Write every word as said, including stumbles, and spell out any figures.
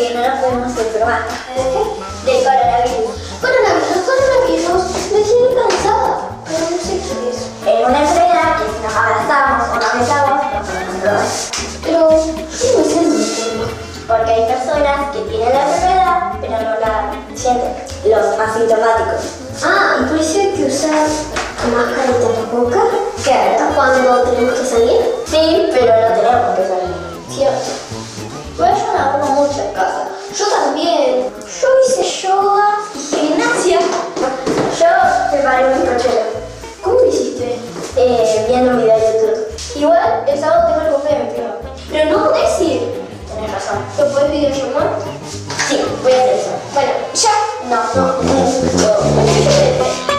porque no nos podemos enfermar. ¿De qué? Del coronavirus. Coronavirus, coronavirus. Me tiene cansada, pero no sé qué es. Es una enfermedad que si nos abrazamos o nos besamos, nos podemos. Pero yo no sé de qué tema. Porque hay personas que tienen la enfermedad, pero no la sienten. Los asintomáticos. Ah, y por eso hay que usar mascarita en la boca. Claro. Cuando tenemos que salir. Sí, pero no tenemos que salir. Cierto. Pero yo me aburro mucho en casa. Yo también. Yo hice yoga y gimnasia. Yo preparé un bizcochuelo. ¿Cómo lo hiciste? Eh, viendo un video de YouTube. Igual el sábado tengo el buffet, mi prima. Pero no podés ir. Tenés razón. ¿Lo podés videollamar? Sí, voy a hacer eso. Bueno, ya. No, no, no. no.